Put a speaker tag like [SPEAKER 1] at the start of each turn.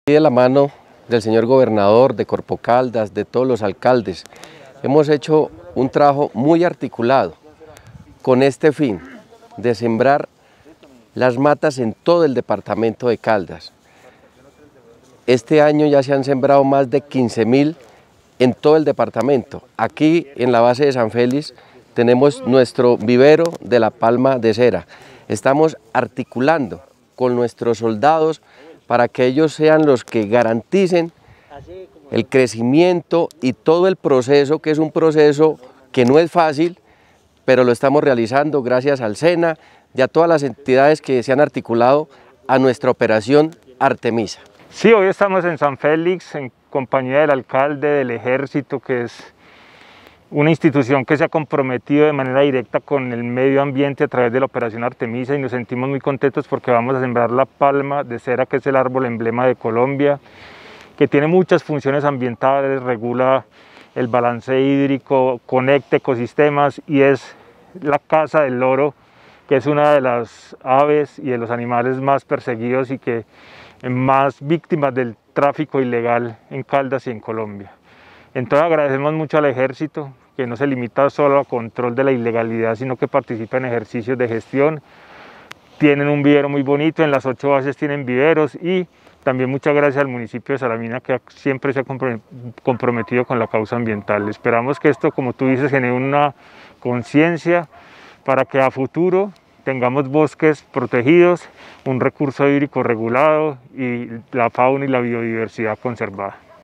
[SPEAKER 1] De la mano del señor gobernador, de Corpo Caldas, de todos los alcaldes, hemos hecho un trabajo muy articulado con este fin de sembrar las matas en todo el departamento de Caldas. Este año ya se han sembrado más de 15.000 en todo el departamento. Aquí en la base de San Félix tenemos nuestro vivero de la palma de cera. Estamos articulando con nuestros soldados para que ellos sean los que garanticen el crecimiento y todo el proceso, que es un proceso que no es fácil, pero lo estamos realizando gracias al SENA y a todas las entidades que se han articulado a nuestra operación Artemisa.
[SPEAKER 2] Sí, hoy estamos en San Félix en compañía del alcalde, del ejército, que es una institución que se ha comprometido de manera directa con el medio ambiente a través de la operación Artemisa, y nos sentimos muy contentos porque vamos a sembrar la palma de cera, que es el árbol emblema de Colombia, que tiene muchas funciones ambientales, regula el balance hídrico, conecta ecosistemas y es la casa del loro, que es una de las aves y de los animales más perseguidos y que más víctimas del tráfico ilegal en Caldas y en Colombia. Entonces agradecemos mucho al ejército, que no se limita solo al control de la ilegalidad, sino que participa en ejercicios de gestión. Tienen un vivero muy bonito, en las 8 bases tienen viveros, y también muchas gracias al municipio de Salamina, que siempre se ha comprometido con la causa ambiental. Esperamos que esto, como tú dices, genere una conciencia para que a futuro tengamos bosques protegidos, un recurso hídrico regulado y la fauna y la biodiversidad conservada.